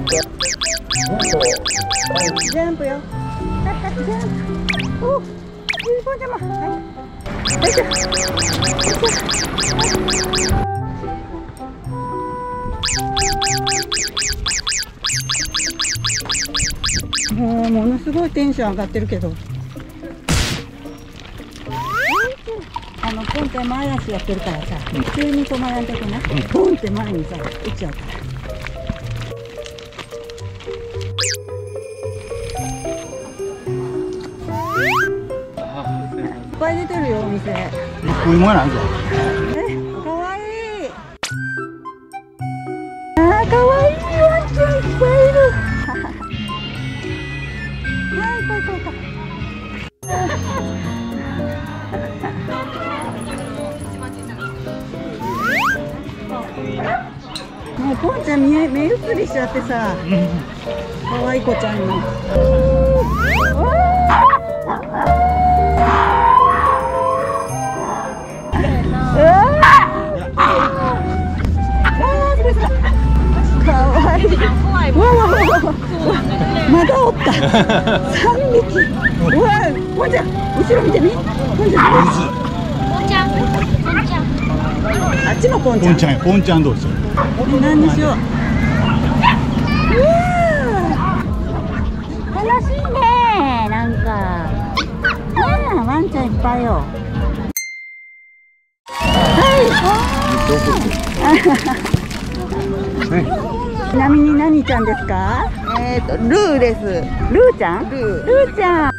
ジャンプよ。ジャンプ。お、ポンちゃんも。はい。よいしょ。もうものすごいテンション上がってるけど。ポンって前足やってるからさ、急に止まらんといけない。ポンって前にさ、打っちゃうから。いっぱい出てるよ、お店。 こういうもんなんぞ。 かわいい。あー、かわいいワンちゃんいっぱいいる。はい、行こう行こう行こう。もうポンちゃん目移りしちゃってさ、可愛い子ちゃんに。可愛い。まだおった。3匹。うわ、ポンちゃん、後ろ見てみ。ポンちゃん。あっちのポンちゃん。 ポンちゃん同士。 何にしよう。うわー、楽しいね。なんか。ワンちゃんいっぱいよ。ちなみに何ちゃんですか？ ルーです。 ルーちゃん？ルーちゃん。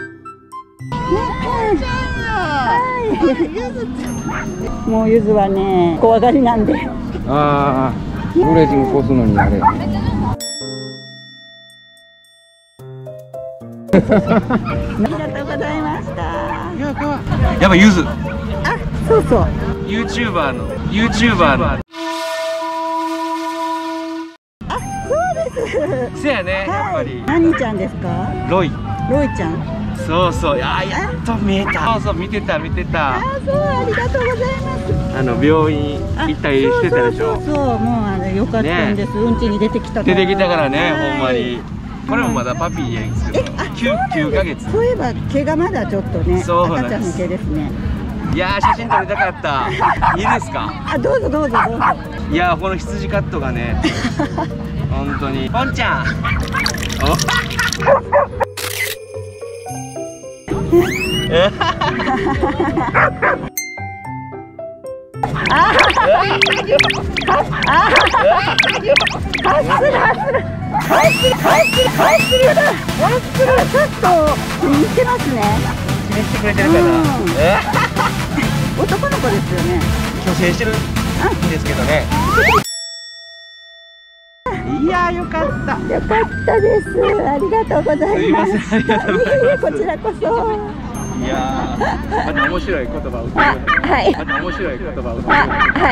もうゆずはね、怖がりなんで。 ああ、ブレーキング越すのにあれ。 ありがとうございました。 やっぱゆず。 あ、そうそう。 YouTuber の。 あ、そうです。 せやね、やっぱり。 何ちゃんですか？ ロイ。 ロイちゃん。 そうそう、やっと見えた。そうそう、見てた。 あ、そう、ありがとうございます。 病院行ったりしてたでしょ。 そう、もうあれ良かったんです。うんちに出てきたから。 出てきたからね、ほんまに。これもまだパピーやんすよ。9ヶ月。 そういえば毛がまだちょっとね、赤ちゃんの毛ですね。 いやー、写真撮りたかった。いいですか？ あ、どうぞどうぞどうぞ。 いやー、この羊カットがね、本当に。ポンちゃん。 ちょっと似てますね。 示してくれてるかな。 男の子ですよね。 虚勢してるんですけどね。いやー、よかった。 よかったです。ありがとうございます。 すいません、ありがとうございます。 こちらこそ。 いやー、また面白い言葉を歌う。 はい。 また面白い言葉を歌う。 はい。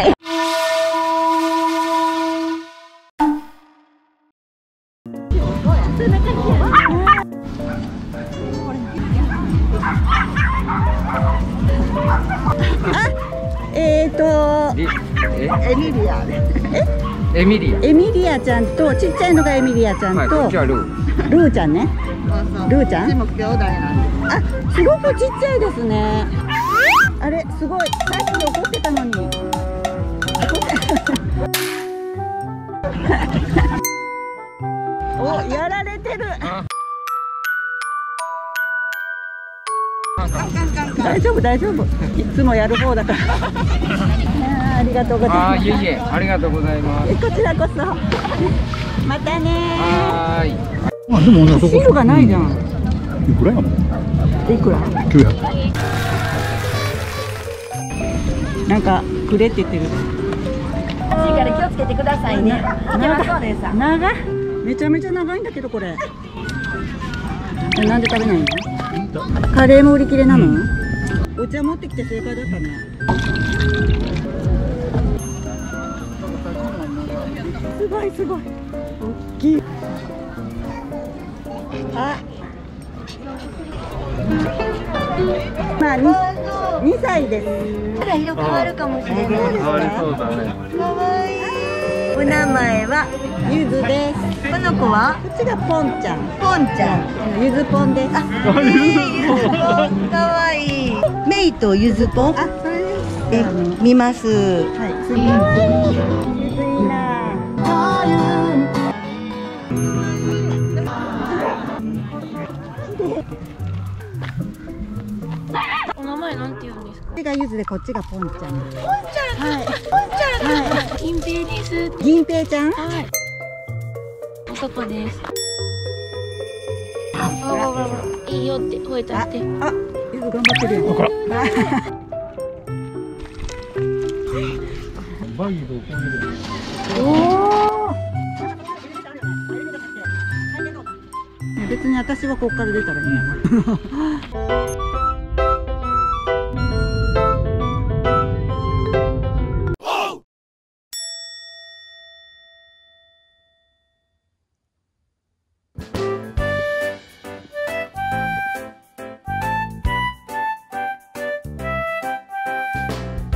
エミリアちゃんと、ちっちゃいのがエミリアちゃんと、 こっちはルーちゃんね。ルーちゃん。 も兄弟なんで。 あ、すごくちっちゃいですね。あれ、すごい。さっき怒ってたのに。お、やられてる。大丈夫大丈夫。いつもやる方だから。ありがとうございます。 いえいえ、ありがとうございます。 こちらこそ。またね。 はーい。 あ、でもシールがないじゃん。 いくらやもん。 いくら 900。 なんかくれって言ってる。 暑いから気をつけてくださいね。 長い。めちゃめちゃ長いんだけどこれ。なんで食べないの？カレーも売り切れなの？お茶持ってきて正解だったね。すごいすごい。大きい。あ。まあ2歳です。 色変わるかもしれない。 変わりそうだね。 かわいい。 お名前はゆずです。 この子はこっちがポンちゃん。 ポンちゃん。 ゆずぽんです。 ゆずぽんかわいい。メイとゆずぽん。 あ、それです。 見ます。 はい、次。ゆずいいな。 お名前なんて言うんですか。 こっちがゆずで、こっちがポンちゃんです。 ポンちゃん、 はい。 ポンちゃん、はい、銀平です。 銀平ちゃん。 はい。お外です。いいよって吠えたって。 あ、ゆず頑張ってるよ。 ほら。 おお。別に私はここから出たらいいの。